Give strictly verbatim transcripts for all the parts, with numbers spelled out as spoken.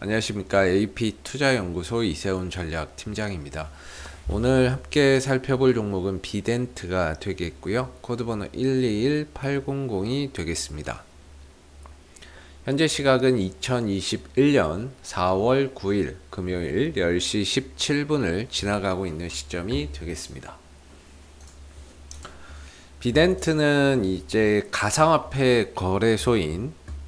안녕하십니까. 에이피투자연구소 이세훈 전략팀장입니다. 오늘 함께 살펴볼 종목은 비덴트가 되겠고요. 코드번호 일이일팔공공이 되겠습니다. 현재 시각은 이천이십일년 사월 구일 금요일 열 시 십칠 분을 지나가고 있는 시점이 되겠습니다. 비덴트는 이제 가상화폐 거래소인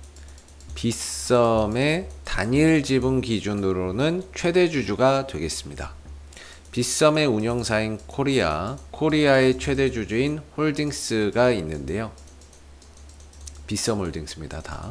빗썸의 단일 지분 기준으로는 최대 주주가 되겠습니다. 빗썸의 운영사인 코리아, 코리아의 최대 주주인 홀딩스가 있는데요. 빗썸 홀딩스입니다. 다.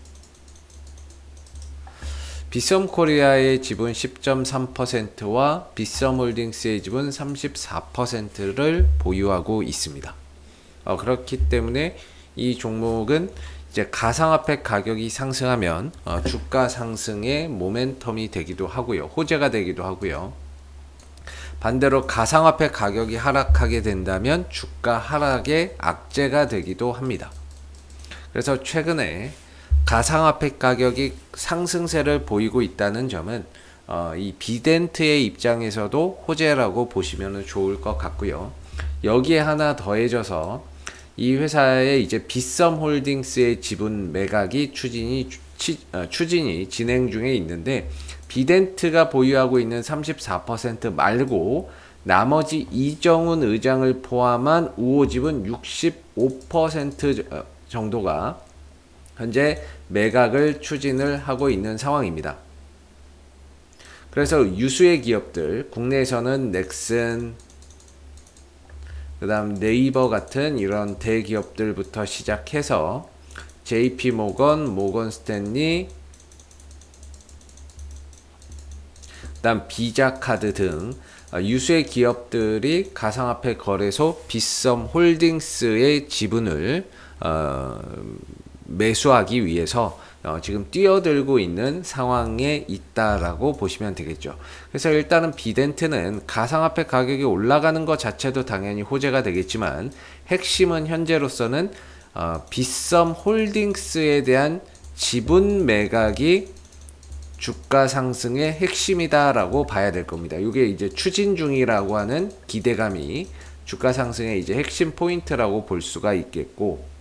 빗썸 코리아의 지분 십 점 삼 퍼센트와 빗썸 홀딩스의 지분 삼십사 퍼센트를 보유하고 있습니다. 어, 그렇기 때문에 이 종목은 이제 가상화폐 가격이 상승하면 어, 주가 상승의 모멘텀이 되기도 하고요. 호재가 되기도 하고요. 반대로 가상화폐 가격이 하락하게 된다면 주가 하락의 악재가 되기도 합니다. 그래서 최근에 가상화폐 가격이 상승세를 보이고 있다는 점은 어, 이 비덴트의 입장에서도 호재라고 보시면 좋을 것 같고요. 여기에 하나 더해져서 이 회사의 이제 빗썸 홀딩스의 지분 매각이 추진이, 추, 어, 추진이 진행 중에 있는데, 비덴트가 보유하고 있는 삼십사 퍼센트 말고 나머지 이정훈 의장을 포함한 우호 지분 육십오 퍼센트 정도가 현재 매각을 추진을 하고 있는 상황입니다. 그래서 유수의 기업들, 국내에서는 넥슨, 그 다음 네이버 같은 이런 대기업들부터 시작해서 제이피모건, 모건스탠리, 그 다음 비자카드 등 유수의 기업들이 가상화폐 거래소 빗썸 홀딩스의 지분을 어, 매수하기 위해서 어, 지금 뛰어들고 있는 상황에 있다라고 보시면 되겠죠. 그래서 일단은 비덴트는 가상화폐 가격이 올라가는 것 자체도 당연히 호재가 되겠지만, 핵심은 현재로서는 어, 빗썸 홀딩스에 대한 지분 매각이 주가 상승의 핵심이다라고 봐야 될 겁니다. 이게 이제 추진 중이라고 하는 기대감이 주가 상승의 이제 핵심 포인트라고 볼 수가 있겠고,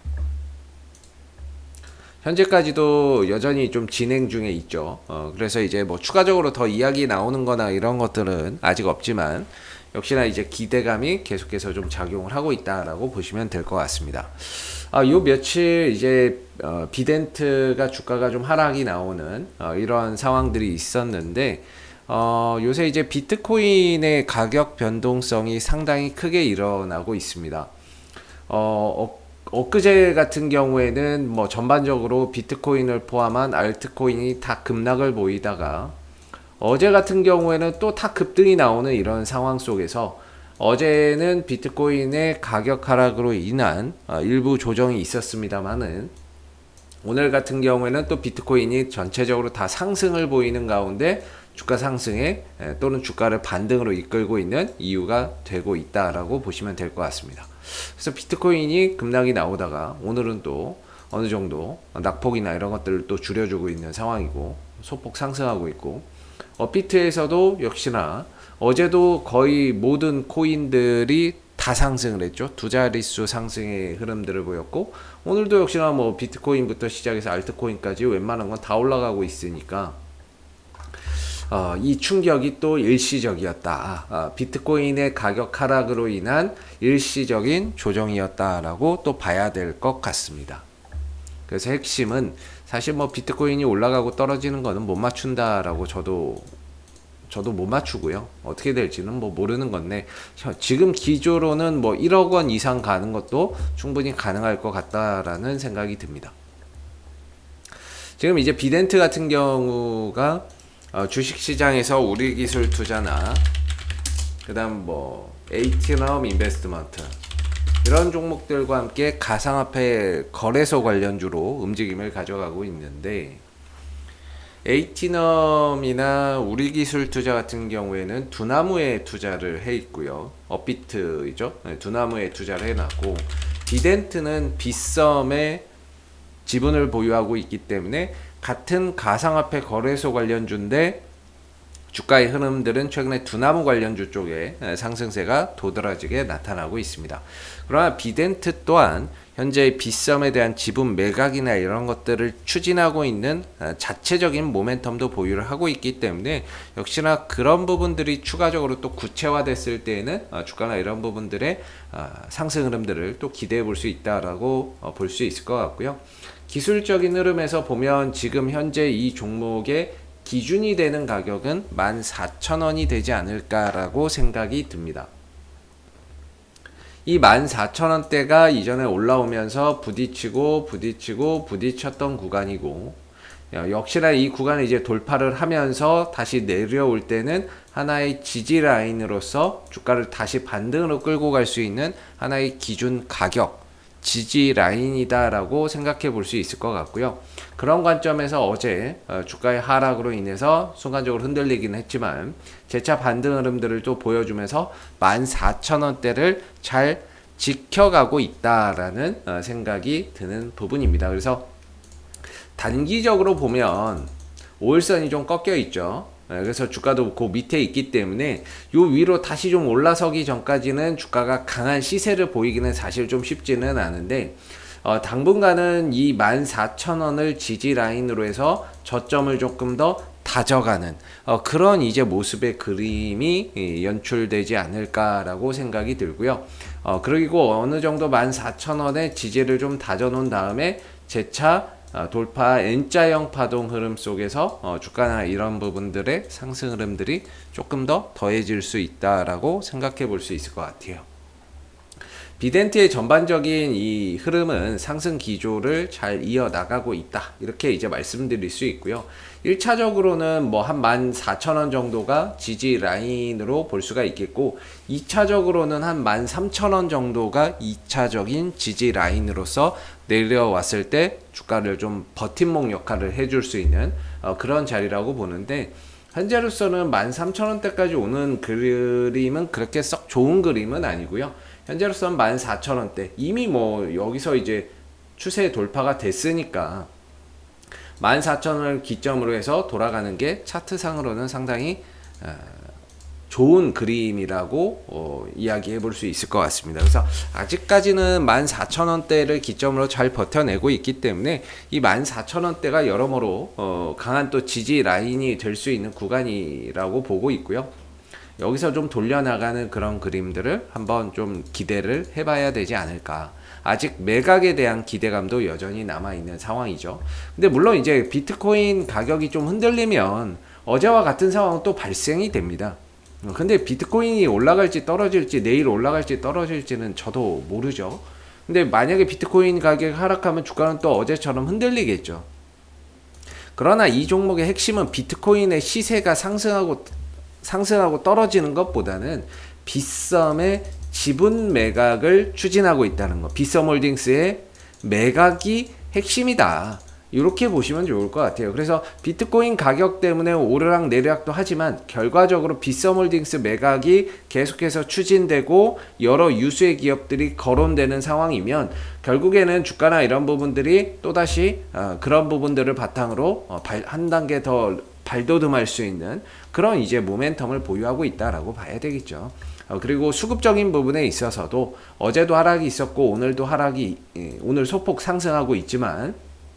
현재까지도 여전히 좀 진행 중에 있죠. 어, 그래서 이제 뭐 추가적으로 더 이야기 나오는 거나 이런 것들은 아직 없지만, 역시나 이제 기대감이 계속해서 좀 작용을 하고 있다라고 보시면 될 것 같습니다. 아, 요 며칠 이제 어, 비덴트가 주가가 좀 하락이 나오는 어, 이런 상황들이 있었는데, 어, 요새 이제 비트코인의 가격 변동성이 상당히 크게 일어나고 있습니다. 어, 엊그제 같은 경우에는 뭐 전반적으로 비트코인을 포함한 알트코인이 다 급락을 보이다가, 어제 같은 경우에는 또 다 급등이 나오는 이런 상황 속에서, 어제는 비트코인의 가격 하락으로 인한 일부 조정이 있었습니다만은, 오늘 같은 경우에는 또 비트코인이 전체적으로 다 상승을 보이는 가운데 주가 상승에 또는 주가를 반등으로 이끌고 있는 이유가 되고 있다라고 보시면 될 것 같습니다. 그래서 비트코인이 급락이 나오다가 오늘은 또 어느 정도 낙폭이나 이런 것들을 또 줄여주고 있는 상황이고, 소폭 상승하고 있고, 업비트에서도 역시나 어제도 거의 모든 코인들이 다 상승을 했죠. 두 자릿수 상승의 흐름들을 보였고, 오늘도 역시나 뭐 비트코인부터 시작해서 알트코인까지 웬만한 건 다 올라가고 있으니까 어, 이 충격이 또 일시적이었다. 어, 비트코인의 가격 하락으로 인한 일시적인 조정이었다라고 또 봐야 될 것 같습니다. 그래서 핵심은 사실 뭐 비트코인이 올라가고 떨어지는 거는 못 맞춘다라고 저도 저도 못 맞추고요. 어떻게 될지는 뭐 모르는 건데, 지금 기조로는 뭐 일억 원 이상 가는 것도 충분히 가능할 것 같다라는 생각이 듭니다. 지금 이제 비덴트 같은 경우가 어, 주식시장에서 우리기술 투자나 그 다음 뭐 에이티넘 인베스트먼트 이런 종목들과 함께 가상화폐 거래소 관련주로 움직임을 가져가고 있는데, 에이티넘이나 우리기술 투자 같은 경우에는 두나무에 투자를 해 있고요. 업비트이죠. 네, 두나무에 투자를 해놨고, 비덴트는 빗썸에 지분을 보유하고 있기 때문에 같은 가상화폐 거래소 관련주인데 주가의 흐름들은 최근에 두나무 관련주 쪽에 상승세가 도드라지게 나타나고 있습니다. 그러나 비덴트 또한 현재 빗썸에 대한 지분 매각이나 이런 것들을 추진하고 있는 자체적인 모멘텀도 보유를 하고 있기 때문에 역시나 그런 부분들이 추가적으로 또 구체화됐을 때에는 주가나 이런 부분들의 상승 흐름들을 또 기대해 볼 수 있다라고 볼 수 있을 것 같고요. 기술적인 흐름에서 보면 지금 현재 이 종목의 기준이 되는 가격은 만 사천 원이 되지 않을까라고 생각이 듭니다. 이 만 사천 원대가 이전에 올라오면서 부딪히고 부딪히고 부딪혔던 구간이고, 역시나 이 구간을 이제 돌파를 하면서 다시 내려올 때는 하나의 지지 라인으로서 주가를 다시 반등으로 끌고 갈 수 있는 하나의 기준 가격, 지지 라인이다 라고 생각해 볼 수 있을 것 같고요. 그런 관점에서 어제 주가의 하락으로 인해서 순간적으로 흔들리긴 했지만 재차 반등 흐름들을 또 보여주면서 만 사천 원대를 잘 지켜가고 있다라는 생각이 드는 부분입니다. 그래서 단기적으로 보면 오일선이 좀 꺾여 있죠. 그래서 주가도 그 밑에 있기 때문에 요 위로 다시 좀 올라서기 전까지는 주가가 강한 시세를 보이기는 사실 좀 쉽지는 않은데, 어, 당분간은 이 만 사천 원을 지지 라인으로 해서 저점을 조금 더 다져가는 어, 그런 이제 모습의 그림이 연출되지 않을까라고 생각이 들고요. 어, 그리고 어느 정도 만 사천 원의 지지를 좀 다져 놓은 다음에 재차 돌파 N자형 파동 흐름 속에서 어, 주가나 이런 부분들의 상승 흐름들이 조금 더 더해질 수 있다라고 생각해 볼 수 있을 것 같아요. 비덴트의 전반적인 이 흐름은 상승 기조를 잘 이어나가고 있다, 이렇게 이제 말씀드릴 수 있고요. 일 차적으로는 뭐 한 만 사천 원 정도가 지지 라인으로 볼 수가 있겠고, 이 차적으로는 한 만 삼천 원 정도가 이 차적인 지지 라인으로서 내려왔을 때 주가를 좀 버팀목 역할을 해줄 수 있는 어, 그런 자리라고 보는데, 현재로서는 만 삼천 원대까지 오는 그림은 그렇게 썩 좋은 그림은 아니고요. 현재로서는 만 사천 원대, 이미 뭐 여기서 이제 추세 돌파가 됐으니까 만 사천 원을 기점으로 해서 돌아가는 게 차트상으로는 상당히 어, 좋은 그림이라고 어, 이야기해 볼 수 있을 것 같습니다. 그래서 아직까지는 만 사천 원대를 기점으로 잘 버텨내고 있기 때문에 이 만 사천 원대가 여러모로 어, 강한 또 지지 라인이 될 수 있는 구간이라고 보고 있고요. 여기서 좀 돌려나가는 그런 그림들을 한번 좀 기대를 해봐야 되지 않을까. 아직 매각에 대한 기대감도 여전히 남아있는 상황이죠. 근데 물론 이제 비트코인 가격이 좀 흔들리면 어제와 같은 상황은 또 발생이 됩니다. 근데 비트코인이 올라갈지 떨어질지, 내일 올라갈지 떨어질지는 저도 모르죠. 근데 만약에 비트코인 가격이 하락하면 주가는 또 어제처럼 흔들리겠죠. 그러나 이 종목의 핵심은 비트코인의 시세가 상승하고 상승하고 떨어지는 것보다는 빗썸의 지분 매각을 추진하고 있다는 것, 빗썸홀딩스의 매각이 핵심이다, 이렇게 보시면 좋을 것 같아요. 그래서 비트코인 가격 때문에 오르락 내리락도 하지만 결과적으로 빗썸홀딩스 매각이 계속해서 추진되고 여러 유수의 기업들이 거론되는 상황이면 결국에는 주가나 이런 부분들이 또다시 어, 그런 부분들을 바탕으로 어, 발, 한 단계 더 발돋움할 수 있는 그런 이제 모멘텀을 보유하고 있다라고 봐야 되겠죠. 어, 그리고 수급적인 부분에 있어서도 어제도 하락이 있었고 오늘도 하락이 예, 오늘 소폭 상승하고 있지만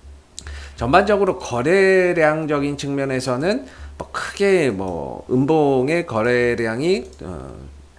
전반적으로 거래량적인 측면에서는 뭐 크게 뭐 음봉의 거래량이 어,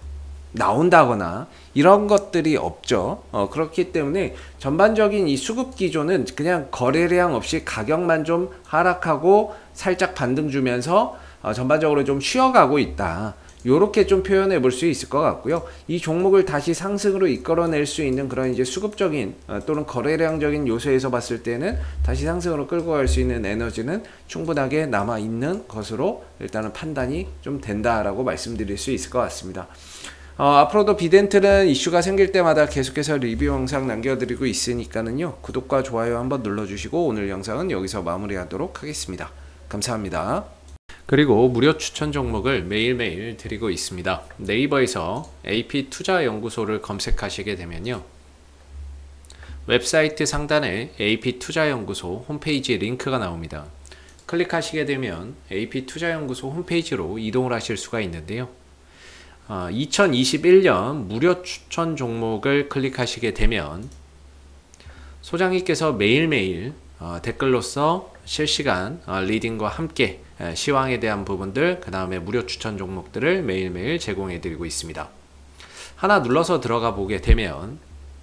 나온다거나 이런 것들이 없죠. 어, 그렇기 때문에 전반적인 이 수급 기조는 그냥 거래량 없이 가격만 좀 하락하고 살짝 반등 주면서 어, 전반적으로 좀 쉬어가고 있다, 요렇게 좀 표현해 볼 수 있을 것 같고요. 이 종목을 다시 상승으로 이끌어낼 수 있는 그런 이제 수급적인 어, 또는 거래량적인 요소에서 봤을 때는 다시 상승으로 끌고 갈 수 있는 에너지는 충분하게 남아 있는 것으로 일단은 판단이 좀 된다라고 말씀드릴 수 있을 것 같습니다. 어, 앞으로도 비덴트는 이슈가 생길 때마다 계속해서 리뷰 영상 남겨드리고 있으니까는요, 구독과 좋아요 한번 눌러주시고 오늘 영상은 여기서 마무리하도록 하겠습니다. 감사합니다. 그리고 무료 추천 종목을 매일매일 드리고 있습니다. 네이버에서 에이피투자연구소를 검색하시게 되면요, 웹사이트 상단에 에이피투자연구소 홈페이지 링크가 나옵니다. 클릭하시게 되면 에이피투자연구소 홈페이지로 이동을 하실 수가 있는데요. 어, 이천이십일 년 무료 추천 종목을 클릭하시게 되면 소장님께서 매일매일 어, 댓글로서 실시간 어, 리딩과 함께 에, 시황에 대한 부분들, 그 다음에 무료 추천 종목들을 매일매일 제공해 드리고 있습니다. 하나 눌러서 들어가 보게 되면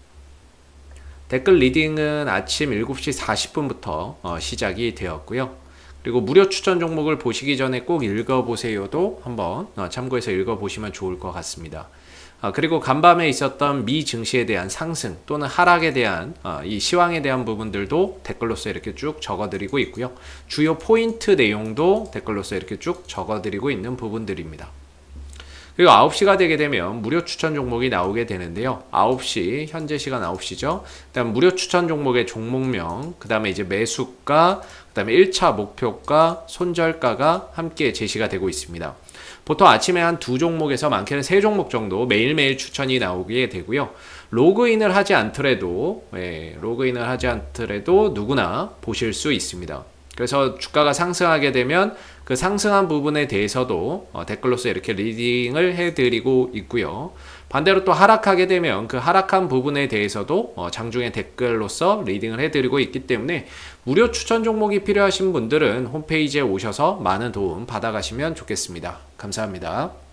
댓글 리딩은 아침 일곱 시 사십 분부터 어, 시작이 되었고요. 그리고 무료 추천 종목을 보시기 전에 꼭 읽어보세요도 한번 어, 참고해서 읽어보시면 좋을 것 같습니다. 어, 그리고 간밤에 있었던 미 증시에 대한 상승 또는 하락에 대한 어, 이 시황에 대한 부분들도 댓글로서 이렇게 쭉 적어드리고 있고요. 주요 포인트 내용도 댓글로서 이렇게 쭉 적어드리고 있는 부분들입니다. 그리고 아홉 시가 되게 되면 무료 추천 종목이 나오게 되는데요. 아홉 시, 현재 시간 아홉 시죠. 그 다음 무료 추천 종목의 종목명, 그 다음에 이제 매수가, 그 다음에 일 차 목표가, 손절가가 함께 제시가 되고 있습니다. 보통 아침에 한 두 종목에서 많게는 세 종목 정도 매일매일 추천이 나오게 되고요. 로그인을 하지 않더라도, 예, 로그인을 하지 않더라도 누구나 보실 수 있습니다. 그래서 주가가 상승하게 되면 그 상승한 부분에 대해서도 어, 댓글로서 이렇게 리딩을 해드리고 있고요. 반대로 또 하락하게 되면 그 하락한 부분에 대해서도 어, 장중에 댓글로서 리딩을 해드리고 있기 때문에 무료 추천 종목이 필요하신 분들은 홈페이지에 오셔서 많은 도움 받아가시면 좋겠습니다. 감사합니다.